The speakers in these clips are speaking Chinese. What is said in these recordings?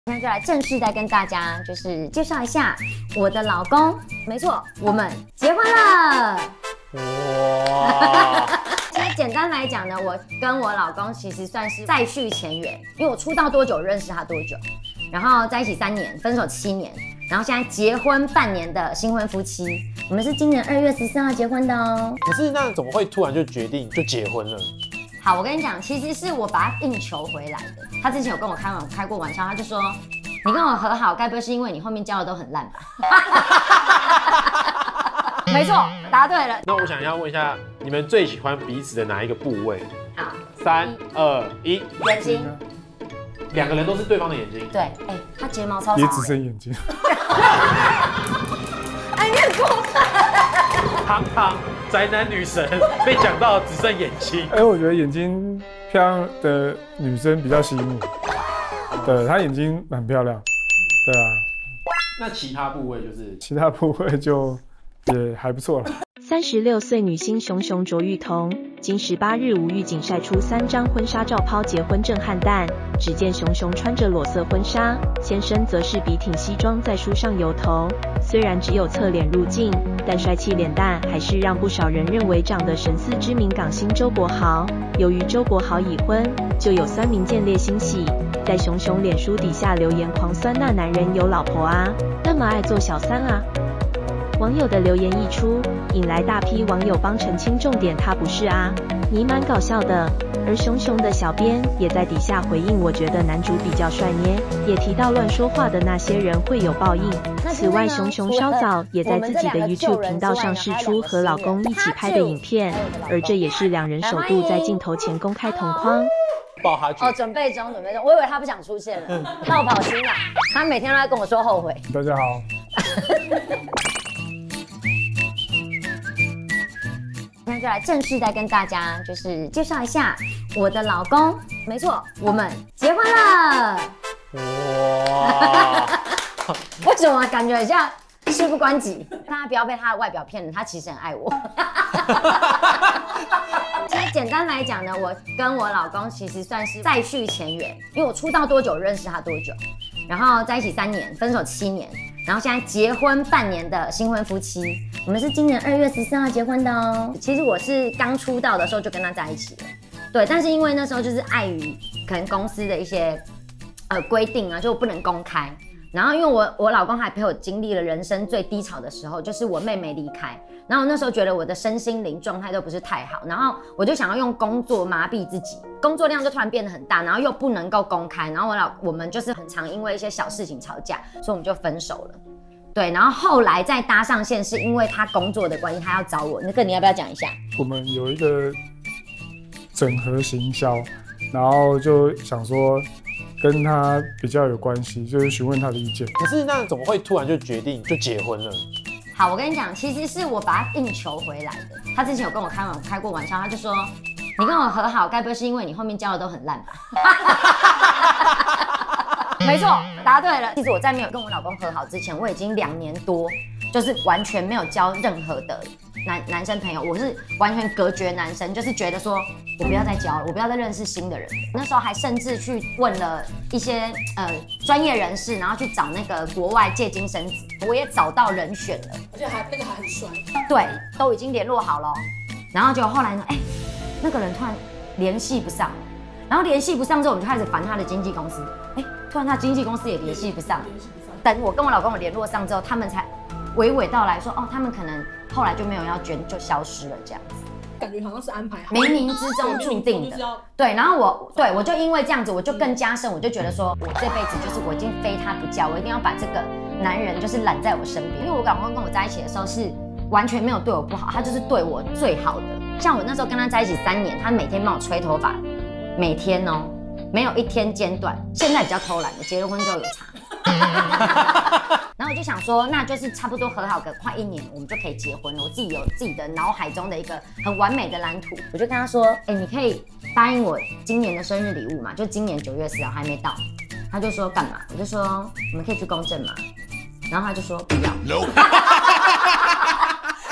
那就来正式再跟大家就是介绍一下我的老公。没错，我们结婚了。哇！其实简单来讲呢，我跟我老公其实算是再续前缘，因为我出道多久认识他多久，然后在一起3年，分手7年，然后现在结婚半年的新婚夫妻。我们是今年2月14号结婚的哦。 可是那怎么会突然就决定就结婚了？ 好，我跟你讲，其实是我把他硬求回来的。他之前有跟我开过玩笑，他就说：“你跟我和好，该不会是因为你后面教的都很烂吧？”没错，答对了。 那我想要问一下，你们最喜欢彼此的哪一个部位？ 好 ，3、2、1， 眼睛。 2个人都是对方的眼睛。 对，哎，他睫毛超长， 也只剩眼睛。 哎，你很过分。 堂堂宅男女神被讲到只剩眼睛。 哎，我觉得眼睛漂亮的女生比较吸引我。对，她眼睛蛮漂亮。对啊。 那其他部位就是？ 其他部位就也还不错了。 36岁女星熊熊卓玉彤，今18日无预警晒出3张婚纱照抛结婚震撼弹。只见熊熊穿着裸色婚纱，先生则是笔挺西装在书上油头。虽然只有侧脸入镜，但帅气脸蛋还是让不少人认为长得神似知名港星周柏豪。由于周柏豪已婚，就有酸民见猎心喜，在熊熊脸书底下留言狂酸那男人有老婆啊，那么爱做小三啊。网友的留言一出，引来大批网友帮澄清，重点他不是啊，你蛮搞笑的。而熊熊的小编也在底下回应，我觉得男主比较帅捏，也提到乱说话的那些人会有报应。此外，熊熊稍早也在自己的 YouTube 频道上释出和老公一起拍的影片，而这也是2人首度在镜头前公开同框。 抱他去哦，准备中，我以为他不想出现了，冒跑心啊！他每天都在跟我说后悔。 大家好。 那就来正式再跟大家就是介绍一下我的老公。没错，我们结婚了。哇！为什么感觉很像事不关己？大家不要被他的外表骗了，他其实很爱我。其实简单来讲呢，我跟我老公其实算是再续前缘，因为我出道多久认识他多久，然后在一起3年，分手7年，然后现在结婚半年的新婚夫妻。我们是今年2月14号结婚的哦。其实我是刚出道的时候就跟他在一起了，对，但是因为那时候就是碍于可能公司的一些规定啊，就不能公开。然后因为我老公还陪我经历了人生最低潮的时候，就是我妹妹离开，然后我那时候觉得我的身心灵状态都不是太好，然后我就想要用工作麻痹自己，工作量就突然变得很大，然后又不能够公开，然后我们就是很常因为一些小事情吵架，所以我们就分手了。对，然后后来再搭上线，是因为他工作的关系，他要找我。那个你要不要讲一下？ 我们有一个整合行销，然后就想说跟他比较有关系，就是询问他的意见。 可是那怎么会突然就决定就结婚了？ 好，我跟你讲，其实是我把他硬求回来的。他之前有跟我开过玩笑，他就说：“你跟我和好，该不会是因为你后面教的都很烂吧？”没错，答对了。其实我在没有跟我老公和好之前，我已经2年多，就是完全没有交任何的男生朋友，我是完全隔绝男生，就是觉得说我不要再交了，我不要再认识新的人。那时候还甚至去问了一些专业人士，然后去找那个国外借精生子，我也找到人选了， 而且那个还很帅。 对，都已经联络好了。然后结果后来呢，那个人突然联系不上，然后联系不上之后，我们就开始烦他的经纪公司。突然他经纪公司也联系不上，等我跟我老公有联络上之后，他们才娓娓道来说，哦，他们可能后来就没有要捐，就消失了这样子。 感觉好像是安排好， 冥冥之中注定的。对，然后我就因为这样子，我就更加深，我就觉得说，我这辈子就是我已经非他不嫁，我一定要把这个男人就是揽在我身边。因为我老公跟我在一起的时候是完全没有对我不好，他就是对我最好的。像我那时候跟他在一起3年，他每天帮我吹头发，每天哦。没有一天间断，现在比较偷懒的，结了婚之后有差。然后我就想说，那就是差不多和好个快1年，我们就可以结婚了。我自己有自己的脑海中的一个很完美的蓝图，我就跟他说，你可以答应我今年的生日礼物嘛？就今年9月4号还没到，他就说干嘛？我就说我们可以去公证嘛，然后他就说不要。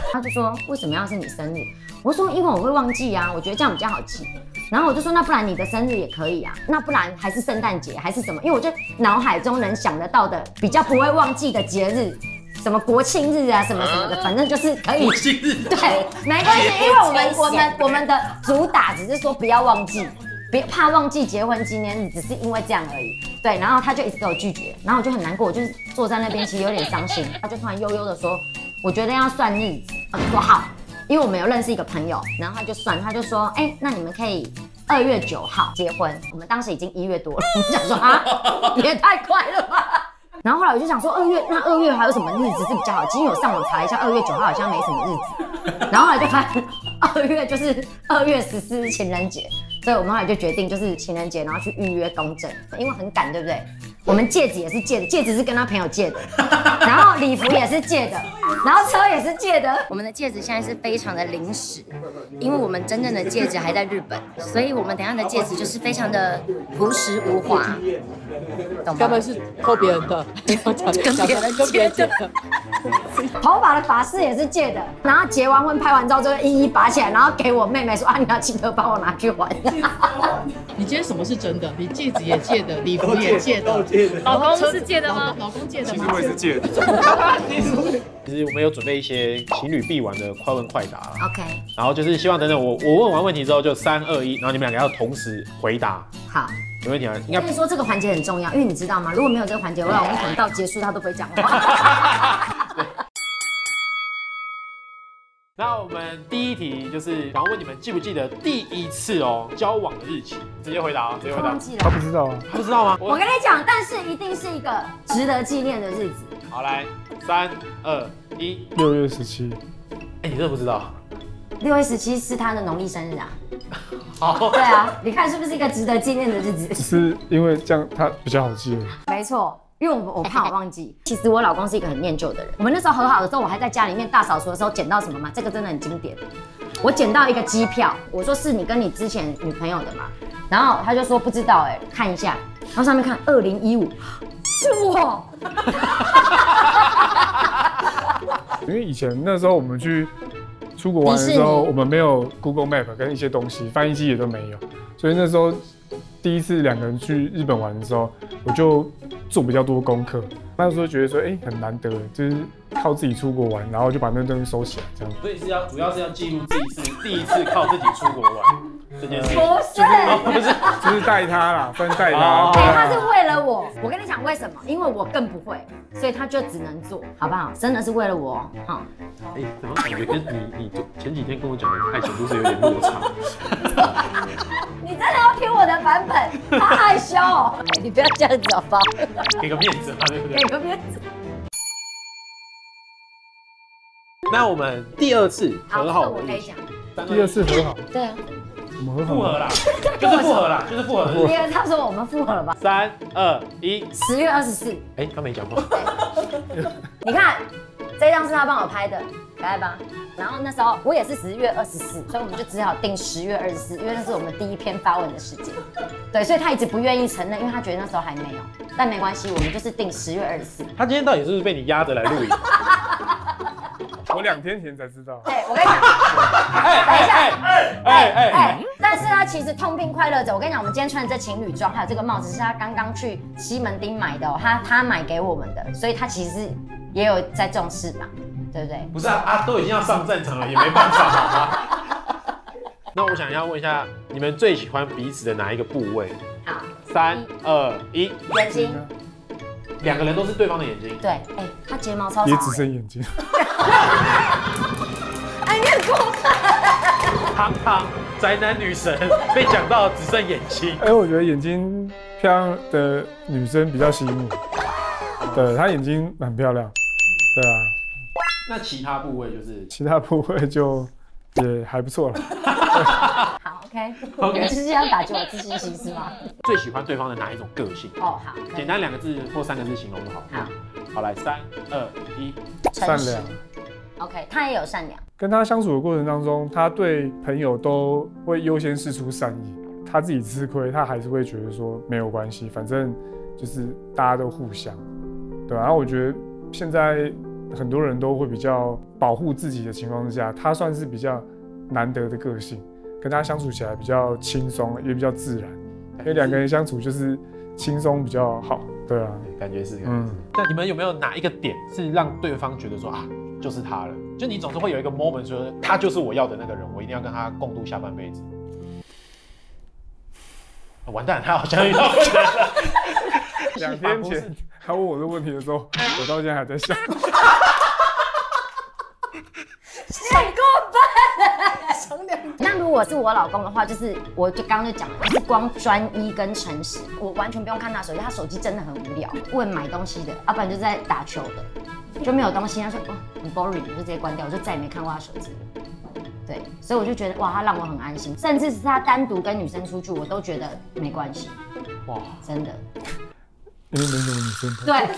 他就说为什么要是你生日？我说因为我会忘记啊，我觉得这样比较好记。然后我就说那不然你的生日也可以啊，那不然还是圣诞节还是什么？因为我就脑海中能想得到的比较不会忘记的节日。什么国庆日啊，什么什么的，反正就是可以。 国庆日对，没关系，因为我们的主打只是说不要忘记，别怕忘记结婚纪念日，只是因为这样而已。对，然后他就一直给我拒绝，然后我就很难过，我就是坐在那边，其实有点伤心。他就突然悠悠的说，我觉得要算日子。我就说好，因为我们有认识一个朋友，然后他就算，他就说，哎，那你们可以2月9号结婚。我们当时已经1月多了，我们想说啊，也太快了吧。然后后来我就想说2月还有什么日子是比较好？今天我上网查一下，2月9号好像没什么日子。然后后来就发现2月就是2月14日情人节，所以我们后来就决定就是情人节，然后去预约公证，因为很赶，对不对？我们戒指也是借的，戒指是跟他朋友借的，然后礼服也是借的，然后车也是借的。我们的戒指现在是非常的临时，因为我们真正的戒指还在日本，所以我们等一下的戒指就是非常的朴实无华，懂吗？ 该不会是偷别人的？ 跟别人借的。头发的发饰也是借的，然后结完婚拍完照之后一一拔起来，然后给我妹妹说啊，你要记得帮我拿去还。 你今天什么是真的？你戒指也借的，礼服也借的， 老公是借的吗？ 老公借的吗？ 其实我也是借的。 其实我们有准备一些情侣必玩的快问快答 OK， 然后就是希望等等我问完问题之后就3、2、1，然后你们两个要同时回答。 好。 有问题吗？应该跟你说这个环节很重要，因为你知道吗？如果没有这个环节，我老公可能到结束他都不会讲话。 那我们第一题就是想要问你们记不记得第一次交往的日期？直接回答，直接回答。 忘记了他，不知道啊。 他不知道吗？ 我跟你讲，但是一定是一个值得纪念的日子。 好，来3、2、1。 6月17。 哎，你真的不知道 6月17是他的农历生日啊。 好， 对啊，你看是不是一个值得纪念的日子？ 只是因为这样他比较好记而已。 没错。因为我怕我忘记，其实我老公是一个很念旧的人。我们那时候和好的时候，我还在家里面大扫除的时候捡到什么吗？这个真的很经典。我捡到一个机票，我说是你跟你之前女朋友的嘛，然后他就说不知道哎，看一下，然后上面看2015，是我。 因为以前那时候我们去出国玩的时候，我们没有 Google Map 跟一些东西，翻译机也都没有，所以那时候第一次2个人去日本玩的时候，我就做比较多功课。那时候觉得说，很难得，就是靠自己出国玩，然后就把那东西收起来，这样。 所以主要是要记录第一次靠自己出国玩这件事。 不是， 就是带他啦，算带他。 他是为了我。我跟你讲为什么？因为我更不会，所以他就只能做，好不好？真的是为了我哈。 怎么感觉跟你前几天跟我讲的爱情故事有点落差？ 你真的要听我的版本？他害羞哦。你不要这样子好不好？ 给个面子嘛，对不对？ 给个面子。 那我们第2次和好我可以讲。 第2次和好。 对啊。 我们和好。 复合啦，就是复合啦，就是复合的日子。 第二，他说我们复合了吧 ？3、2、1。 10月24。 刚没讲过。 你看，这张是他帮我拍的，可爱吧？然后那时候我也是10月24，所以我们就只好定10月24，因为那是我们第一篇发文的时间。对，所以他一直不愿意承认，因为他觉得那时候还没有。但没关系，我们就是定10月24。 他今天到底是不是被你压着来录影？ 我2天前才知道。 对，我跟你讲，等一下，但是他其实痛并快乐着。我跟你讲，我们今天穿的这情侣装，还有这个帽子是他刚刚去西门町买的哦，他买给我们的，所以他其实也有在重视吧，对不对？ 不是啊，都已经要上战场了，也没办法好吗？那我想要问一下，你们最喜欢彼此的哪一个部位？ 好 ，3、2、1。 眼睛。 2个人都是对方的眼睛。 对，他睫毛超长。 也只剩眼睛。 你很过分。 堂宅男女神被讲到只剩眼睛。 我觉得眼睛漂亮的女生比较吸引我。对，她眼睛很漂亮。对啊。 那其他部位就是？ 其他部位就也还不错了。 好 ，OK， 你就是要打击我自信心是吗？ 最喜欢对方的哪一种个性？ 好， 简单2个字或3个字形容就好。好，来3、2、1。 善良。 OK， 他也有善良。 跟他相处的过程当中，他对朋友都会优先释出善意。他自己吃亏，他还是会觉得说没有关系，反正就是大家都互相，对吧？然后我觉得现在很多人都会比较保护自己的情况之下，他算是比较难得的个性，跟他相处起来比较轻松，也比较自然。因为2个人相处就是轻松比较好，对啊， 感觉是。那你们有没有哪一个点是让对方觉得说啊，就是他了？就你总是会有一个 moment 说，他就是我要的那个人，我一定要跟他共度下半辈子。完蛋，他好像遇到困难了。 2天前他问我这个问题的时候，我到现在还在想。 太过分了！那如果是我老公的话，就是我就刚刚就讲了，就是光专一跟诚实，我完全不用看他手机，他手机真的很无聊。问买东西的，要不然就在打球的，就没有东西。他说哦很 boring， 我就直接关掉，我就再也没看过他手机了。对，所以我就觉得哇，他让我很安心，甚至是他单独跟女生出去，我都觉得没关系。哇，真的。 因为没什么女生。 对。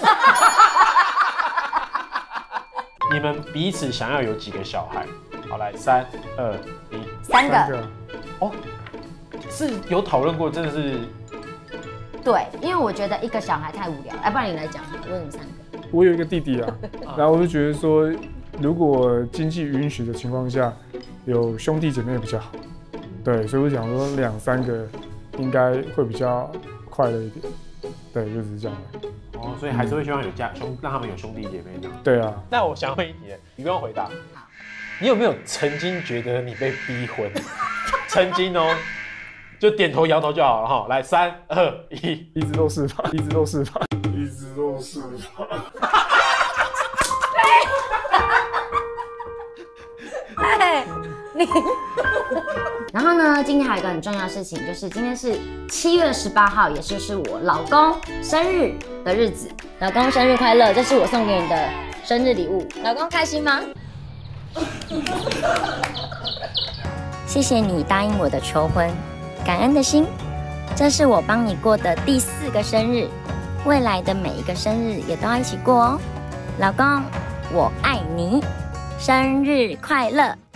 你们彼此想要有几个小孩？好，来，3、2、1，3 个。 哦，是有讨论过，真的是。 对，因为我觉得1个小孩太无聊，不然你来讲，为什么3个？ 我有一个弟弟啊，然后我就觉得说，如果经济允许的情况下，有兄弟姐妹比较好。对，所以我想说2、3个应该会比较快乐一点。对，就只是这样而已。 哦，所以还是会希望有让他们有兄弟姐妹这样。 对啊。 那我想问一题，你不用回答。好。你有没有曾经觉得你被逼婚？曾经哦，就点头摇头就好了哈。来，3、2、1， 一直都是吧，一直都是吧，一直都是吧。 哎，你。然后呢，今天还有一个很重要的事情，就是今天是7月18号，也就是我老公生日的日子。老公生日快乐！这是我送给你的生日礼物。老公开心吗？谢谢你答应我的求婚，感恩的心。这是我帮你过的第4个生日，未来的每一个生日也都要一起过哦。老公，我爱你，生日快乐！